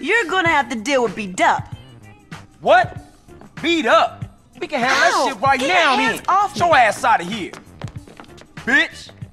You're gonna have to deal with beat up. What? Beat up? We can handle that shit right Get now, your hands then. off me. Get your ass out of here, bitch.